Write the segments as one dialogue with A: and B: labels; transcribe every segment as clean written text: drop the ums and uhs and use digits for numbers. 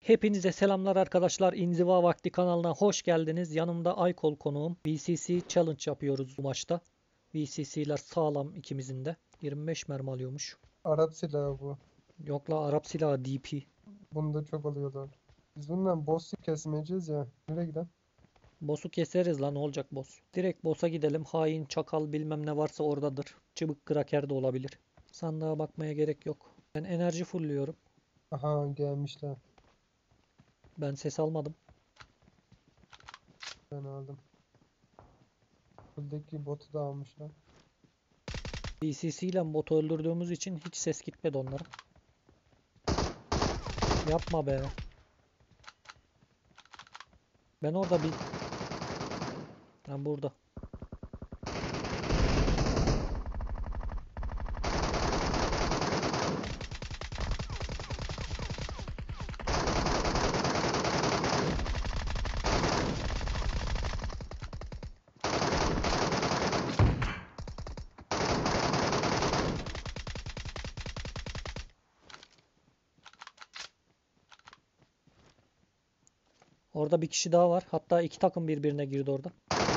A: Hepinize selamlar arkadaşlar. İnziva Vakti kanalına hoş geldiniz. Yanımda Aykol konuğum. VCC Challenge yapıyoruz bu maçta. VCC'ler sağlam ikimizin de. 25 mermi alıyormuş.
B: Arap silahı bu.
A: Yok la, Arap silahı DP.
B: Bunda çok alıyorlar. Biz bundan boss'u kesmeyeceğiz ya. Nereye gidelim?
A: Boss'u keseriz lan, ne olacak boss. Direkt boss'a gidelim. Hain, çakal bilmem ne varsa oradadır. Çıbık kraker de olabilir. Sandığa bakmaya gerek yok. Ben enerji fullüyorum.
B: Aha gelmişler.
A: Ben ses almadım.
B: Ben aldım. Buradaki botu da almışlar.
A: VCC ile botu öldürdüğümüz için hiç ses gitmedi onlara. Yapma be. Ben orada bir... Ha, burada. Orada bir kişi daha var. Hatta iki takım birbirine girdi orada.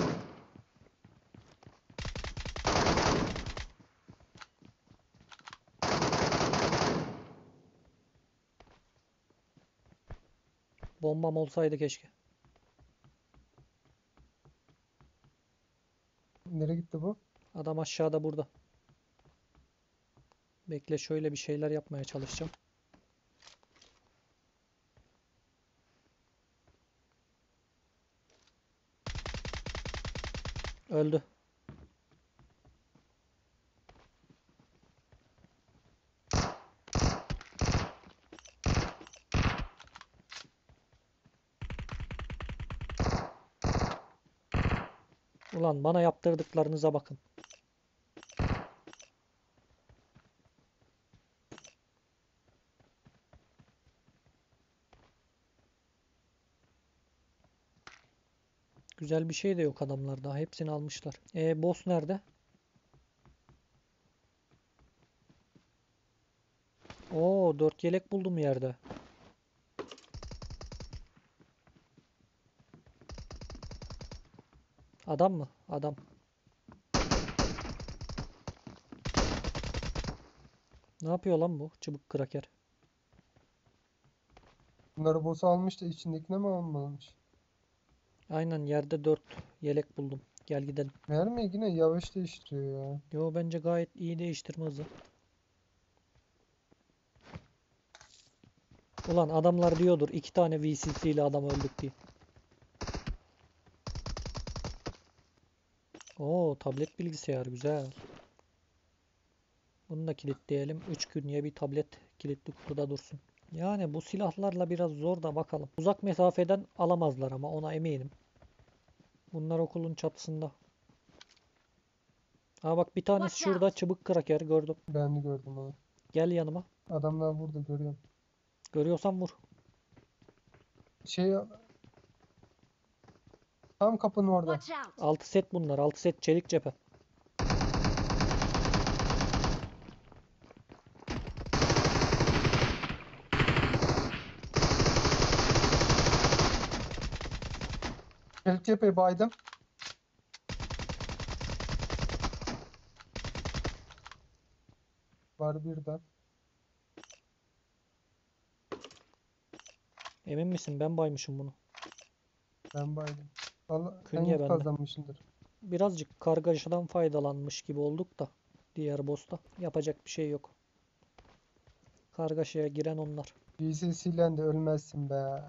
A: Bombam olsaydı keşke.
B: Nereye gitti bu?
A: Adam aşağıda burada. Bekle, şöyle bir şeyler yapmaya çalışacağım. Öldü. Ulan bana yaptırdıklarınıza bakın. Güzel bir şey de yok adamlarda. Hepsini almışlar. Boss nerede? Oo, 4 yelek buldum yerde. Adam mı? Adam. Ne yapıyor lan bu çıbık kraker?
B: Bunları boss'u almış da içindekine mi almamış?
A: Aynen, yerde 4 yelek buldum. Gel gidelim.
B: Mermi yine yavaş değiştiriyor ya.
A: Yo, bence gayet iyi değiştirme hızı. Ulan adamlar diyordur 2 tane VCC ile adam öldük diye. Oo, tablet bilgisayar güzel. Bunu da kilitleyelim. 3 günye bir tablet kilitli kutuda dursun. Yani bu silahlarla biraz zor da bakalım. Uzak mesafeden alamazlar ama ona eminim. Bunlar okulun çatısında. Ha bak, bir tanesi şurada çıbık kraker gördüm.
B: Ben de gördüm onu.
A: Gel yanıma.
B: Adamlar burada görüyorum.
A: Görüyorsan vur.
B: Şey tam kapının orada.
A: 6 set bunlar. 6 set çelik cephe.
B: Çelik cepheyi baydım. Var birden.
A: Emin misin? Ben baymışım bunu.
B: Ben baydım. Allah sen
A: Künye
B: yük
A: bende.
B: kazanmışsındır.
A: Birazcık kargaşadan faydalanmış gibi olduk da. Diğer boss'ta. Yapacak bir şey yok. Kargaşaya giren onlar.
B: VCC'len de ölmezsin be.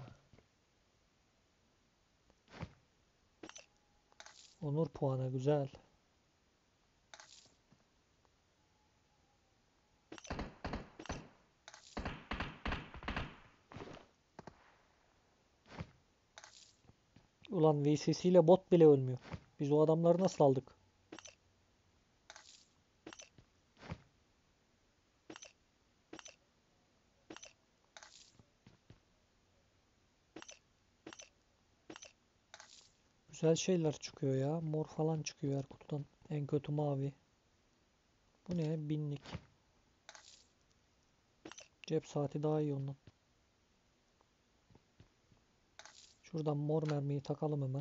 A: Onur puanı güzel. Ulan VCC ile bot bile ölmüyor. Biz o adamları nasıl aldık? Güzel şeyler çıkıyor ya. Mor falan çıkıyor her kutudan. En kötü mavi. Bu ne? Binlik. Cep saati daha iyi ondan. Şuradan mor mermiyi takalım hemen.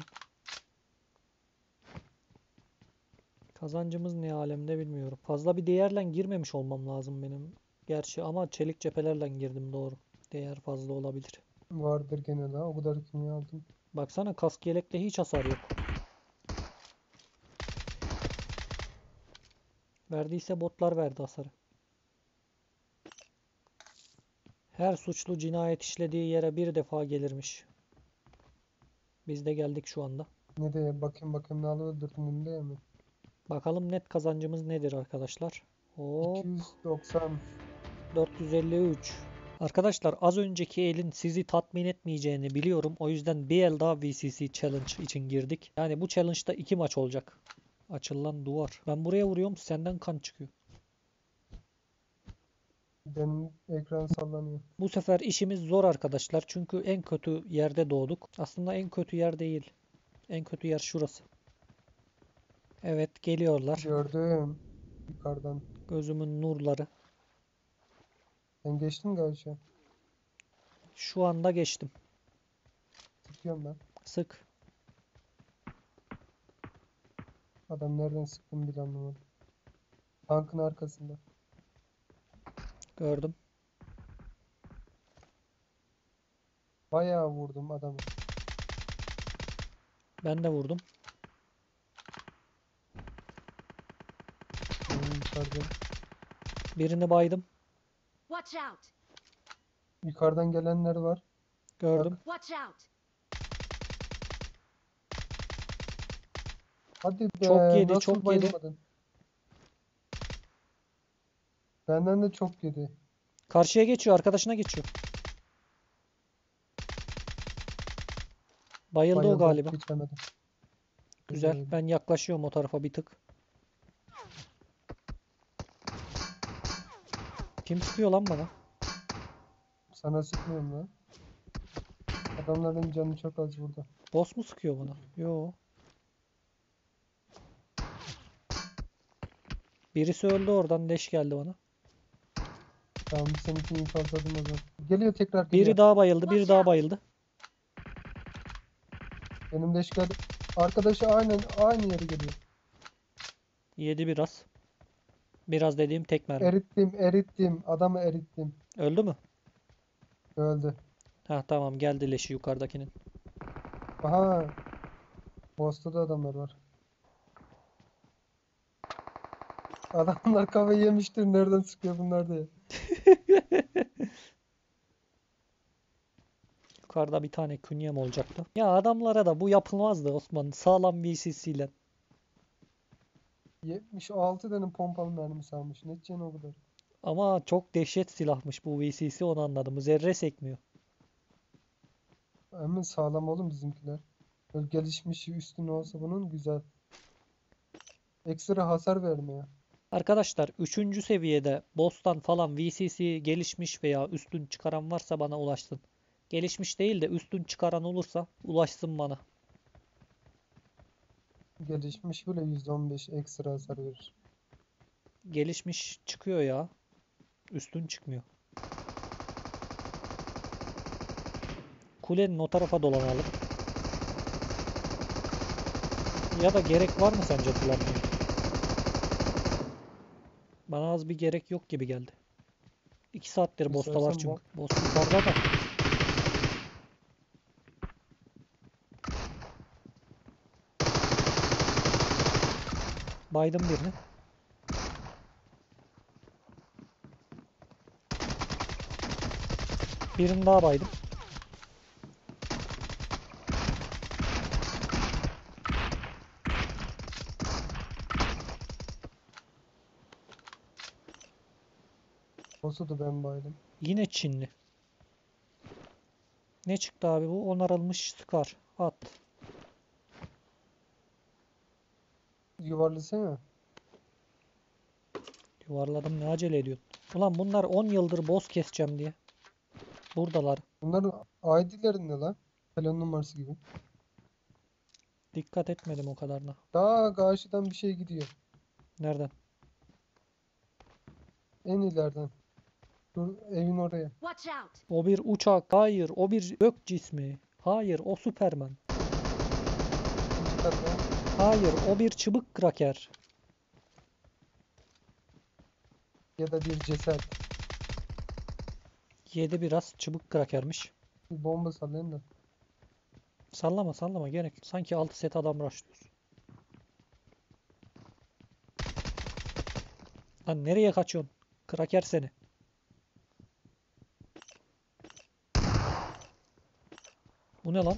A: Kazancımız ne alemde bilmiyorum. Fazla bir değerle girmemiş olmam lazım benim. Gerçi ama çelik cephelerle girdim, doğru. Değer fazla olabilir.
B: Vardır gene la. O kadar künye aldım.
A: Baksana, kask yelekte hiç hasar yok. Verdiyse botlar verdi hasarı. Her suçlu cinayet işlediği yere bir defa gelirmiş. Biz de geldik şu anda.
B: Ne de bakayım ne alıp öldürdün değil mi?
A: Bakalım net kazancımız nedir arkadaşlar. Hop,
B: 290.
A: 453. Arkadaşlar, az önceki elin sizi tatmin etmeyeceğini biliyorum. O yüzden bir el daha VCC Challenge için girdik. Yani bu challenge'da 2 maç olacak. Açılan duvar. Ben buraya vuruyorum, senden kan çıkıyor.
B: Benim ekran sallanıyor.
A: Bu sefer işimiz zor arkadaşlar. Çünkü en kötü yerde doğduk. Aslında en kötü yer değil. En kötü yer şurası. Evet, geliyorlar.
B: Gördüm. Yukarıdan.
A: Gözümün nurları.
B: Ben geçtim galiba.
A: Şu anda geçtim.
B: Sıkıyorum ben.
A: Sık.
B: Adam nereden sıktım bile anlamadım. Tankın arkasında.
A: Gördüm.
B: Bayağı vurdum adamı.
A: Ben de vurdum.
B: Yukarıdan.
A: Birini baydım.
C: Watch out!
B: Yukarıdan gelenler var.
A: Gördüm.
B: Bak.
C: Watch out!
B: Hadi be.
A: Çok yedi,
B: Nasıl
A: çok yedi.
B: bayılmadın? Benden de çok yedi.
A: Karşıya geçiyor. Arkadaşına geçiyor. Bayıldı o
B: Bayıldı.
A: galiba.
B: Geçemedim.
A: Güzel. Ben yaklaşıyorum o tarafa bir tık. Kim sıkıyor lan bana?
B: Sana sıkmıyorum lan. Adamların canı çok az burada.
A: Boss mu sıkıyor bana? Yo. Birisi öldü oradan. Leş geldi bana.
B: Tamam seninkini infazladım o zaman. Geliyor tekrar
A: Biri
B: geliyor.
A: daha bayıldı. Biri daha bayıldı.
B: Benim de işgal. Arkadaşı aynen aynı yere geliyor.
A: Yedi biraz. Biraz dediğim tek mermi.
B: Erittim. Adamı erittim.
A: Öldü mü?
B: Öldü.
A: Ha tamam, geldi leşi yukarıdakinin.
B: Aha. Boss'ta da adamlar var. Adamlar kafayı yemiştir. Nereden sıkıyor bunlar diye.
A: Yukarıda bir tane künyem olacaktı. Ya adamlara da bu yapılmazdı Osman. Sağlam VCC ile.
B: 76 tane pompalı mermisi almış. Ne edeceksin o kadar?
A: Ama çok dehşet silahmış bu VCC, onu anladım. Zerre sekmiyor.
B: Ama sağlam oğlum bizimkiler. Böyle gelişmiş üstün olsa bunun güzel. Ekstra hasar vermiyor.
A: Arkadaşlar 3. seviyede boss'tan falan VCC gelişmiş veya üstün çıkaran varsa bana ulaşsın. Gelişmiş değil de üstün çıkaran olursa ulaşsın bana.
B: Gelişmiş bile 115 ekstra hasar verir.
A: Gelişmiş çıkıyor ya. Üstün çıkmıyor. Kulenin o tarafa dolanalım. Ya da gerek var mı sence kullanmaya? Bana az bir gerek yok gibi geldi. 2 saattir boss'ta var
B: İstersen
A: çünkü. Boss yukarıda da. Baydım birini. Birini daha baydım.
B: Boss'u da ben baydım.
A: Yine Çinli. Ne çıktı abi bu? Onarılmış Scar. At.
B: Yuvarlasana.
A: Yuvarladım, ne acele ediyorsun? Ulan bunlar 10 yıldır boss keseceğim diye. Buradalar.
B: Bunların ID'leri ne lan? Telefon numarası gibi.
A: Dikkat etmedim o kadarına.
B: Daha karşıdan bir şey gidiyor.
A: Nereden?
B: En ileriden. Dur evin oraya.
C: Watch out!
A: O bir uçak. Hayır, o bir gök cismi. Hayır, o Superman.
B: İkinci katta.
A: Hayır, o bir çıbık kraker.
B: Ya da bir ceset.
A: Yedi biraz çıbık krakermiş.
B: Bir bomba sallayın da.
A: Sallama sallama gerek yok. Sanki 6 set adam rushlıyoruz. Lan nereye kaçıyorsun? Kraker seni. Bu ne lan?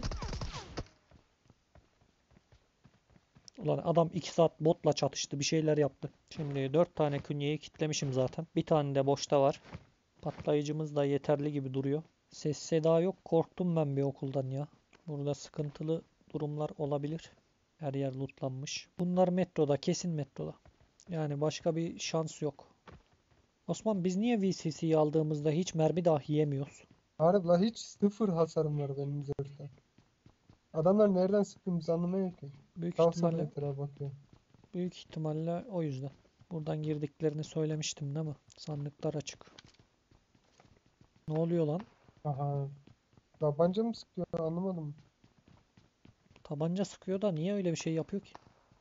A: Ulan adam 2 saat botla çatıştı. Bir şeyler yaptı. Şimdi 4 tane künyeyi kitlemişim zaten. Bir tane de boşta var. Patlayıcımız da yeterli gibi duruyor. Ses seda yok. Korktum ben bir okuldan ya. Burada sıkıntılı durumlar olabilir. Her yer lootlanmış. Bunlar metroda. Kesin metroda. Yani başka bir şans yok. Osman biz niye VCC'yi aldığımızda hiç mermi dahi yemiyoruz?
B: Harbi la, hiç sıfır hasarım var benim zırhta. Adamlar nereden sıktığımızı anlamıyor ki.
A: Büyük
B: Sağ sola
A: ihtimalle
B: etrafa bakıyor.
A: büyük ihtimalle o yüzden. Buradan girdiklerini söylemiştim değil mi? Sandıklar açık. Ne oluyor lan?
B: Aha. Tabanca mı sıkıyor anlamadım.
A: Tabanca sıkıyor da niye öyle bir şey yapıyor ki?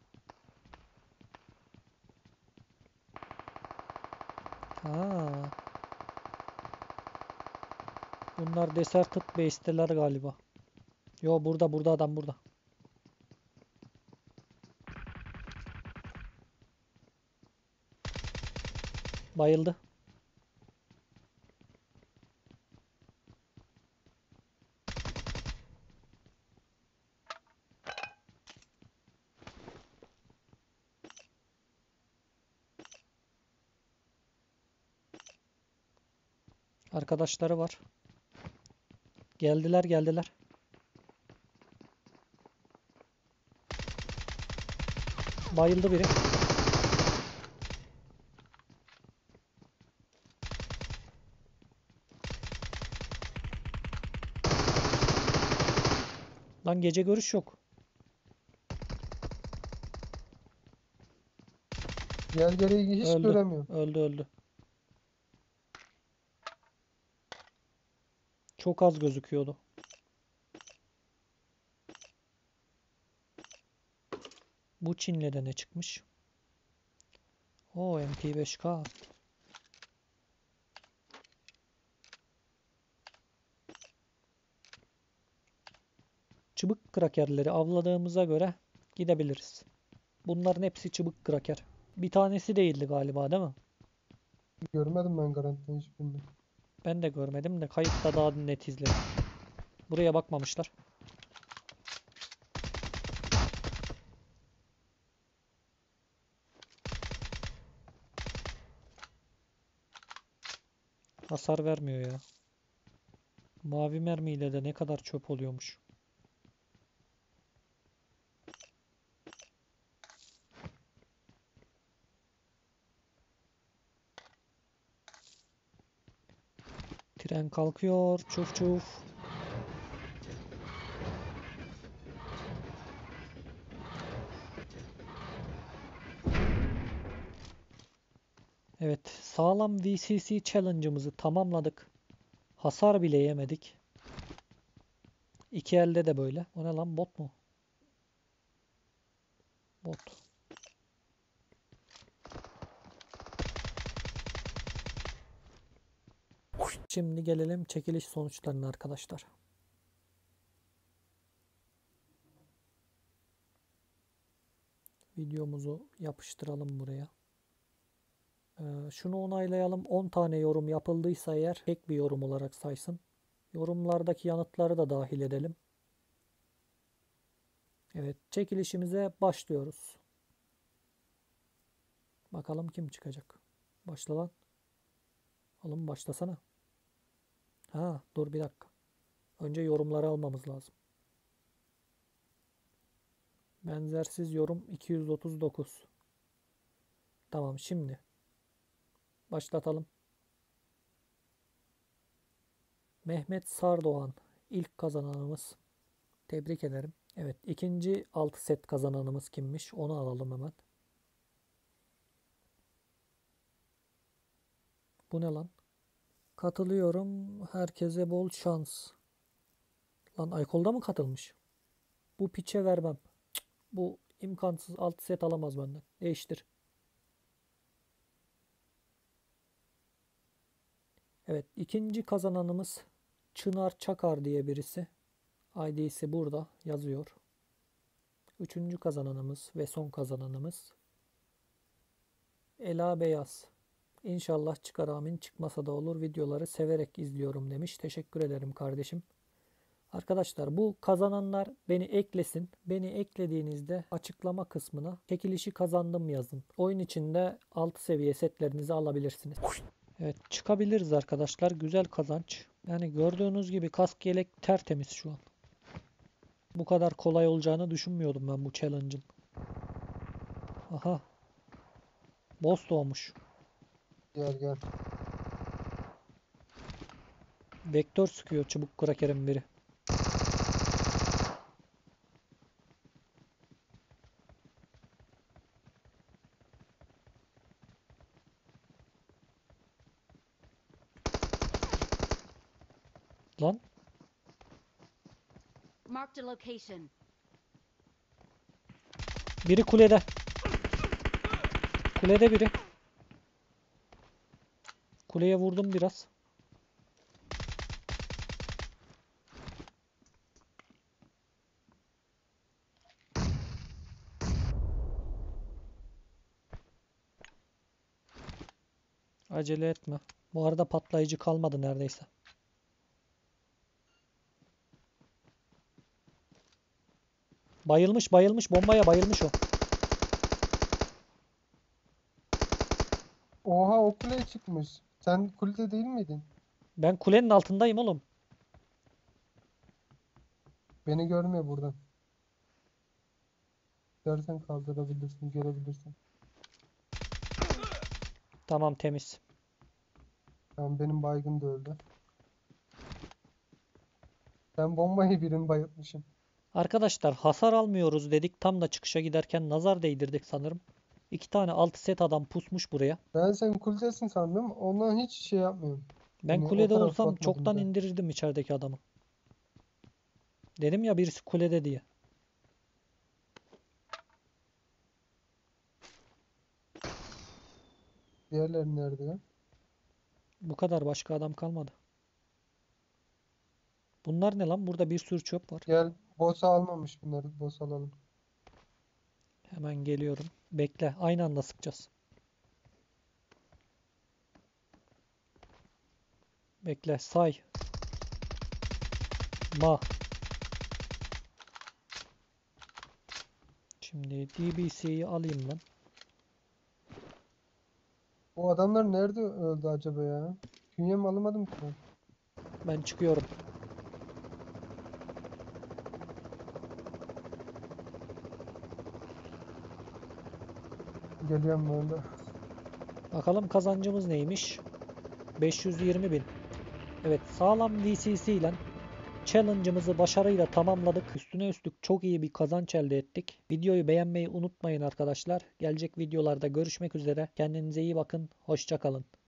A: Ha, bunlar Deserted Base'teler galiba. Yo burada adam burada. Bayıldı. Arkadaşları var. Geldiler. Bayıldı biri. Lan gece görüş yok.
B: Gel gereği hiç
A: Öldü.
B: göremiyorum.
A: Öldü. Çok az gözüküyordu. Bu Çin'le de ne çıkmış? O MP5K. Çıbık krakerleri avladığımıza göre gidebiliriz. Bunların hepsi çıbık kraker. Bir tanesi değildi galiba değil mi?
B: Görmedim ben garantiden hiçbirini.
A: Ben de görmedim de kayıtta daha net izledim. Buraya bakmamışlar. Hasar vermiyor ya. Mavi mermiyle de ne kadar çöp oluyormuş. Tren kalkıyor. Çuf çuf. Evet, sağlam VCC challenge'ımızı tamamladık. Hasar bile yemedik. İki elde de böyle. O ne lan, bot mu? Bot. Şimdi gelelim çekiliş sonuçlarına arkadaşlar. Videomuzu yapıştıralım buraya. Şunu onaylayalım. 10 tane yorum yapıldıysa eğer tek bir yorum olarak saysın. Yorumlardaki yanıtları da dahil edelim. Evet, çekilişimize başlıyoruz. Bakalım kim çıkacak. Başla lan. Oğlum başlasana. Ha, dur bir dakika. Önce yorumları almamız lazım. Benzersiz yorum 239. Tamam, şimdi başlatalım. Mehmet Sardoğan ilk kazananımız. Tebrik ederim. Evet, ikinci 6 set kazananımız kimmiş? Onu alalım hemen. Bu ne lan? Katılıyorum. Herkese bol şans. Lan Aykol'da mı katılmış? Bu piçe vermem. Cık, bu imkansız, 6 set alamaz benden. Değiştir. Evet, ikinci kazananımız Çınar Çakar diye birisi. ID'si burada yazıyor. Üçüncü kazananımız ve son kazananımız Ela Beyaz. İnşallah çıkar, amin. Çıkmasa da olur. Videoları severek izliyorum demiş. Teşekkür ederim kardeşim. Arkadaşlar bu kazananlar beni eklesin. Beni eklediğinizde açıklama kısmına çekilişi kazandım yazın. Oyun içinde 6 seviye setlerinizi alabilirsiniz. Evet, çıkabiliriz arkadaşlar. Güzel kazanç. Yani gördüğünüz gibi kask yelek tertemiz şu an. Bu kadar kolay olacağını düşünmüyordum ben bu challenge'ın. Aha. Boss doğmuş.
B: Gel gel.
A: Vektör sıkıyor çubuk krakerin biri. Lan
C: Marked a location.
A: biri kulede. Kulede biri. Kuleye vurdum biraz. Acele etme. Bu arada patlayıcı kalmadı neredeyse. Bayılmış bayılmış. Bombaya bayılmış o.
B: Oha, o kuleye çıkmış. Sen kulede değil miydin?
A: Ben kulenin altındayım oğlum.
B: Beni görmüyor buradan. Dersen kaldırabilirsin, görebilirsin.
A: Tamam, temiz.
B: Tamam, benim baygın da öldü. Ben bombayı birini bayıltmışım.
A: Arkadaşlar hasar almıyoruz dedik. Tam da çıkışa giderken nazar değdirdik sanırım. 2 tane 6 set adam pusmuş buraya.
B: Ben sen kuledesin sandım. Ondan hiç şey yapmıyorum.
A: Ben
B: Hani o
A: kulede
B: tarafa
A: olsam
B: bakmadım
A: çoktan
B: da.
A: indirirdim içerideki adamı. Dedim ya birisi kulede diye.
B: Diğerleri nerede ya?
A: Bu kadar, başka adam kalmadı. Bunlar ne lan? Burada bir sürü çöp var.
B: Gel, boss'u almamış bunları. Boss alalım.
A: Hemen geliyorum. Bekle. Aynı anda sıkacağız. Bekle. Say. Ma. Şimdi DBC'yi alayım ben.
B: O adamlar nerede öldü acaba ya? Künyemi alamadım ki ben.
A: Ben çıkıyorum.
B: Geliyorum ben de.
A: Bakalım kazancımız neymiş? 520.000. Evet, sağlam VCC ile challenge'ımızı başarıyla tamamladık. Üstüne üstlük çok iyi bir kazanç elde ettik. Videoyu beğenmeyi unutmayın arkadaşlar. Gelecek videolarda görüşmek üzere. Kendinize iyi bakın. Hoşça kalın.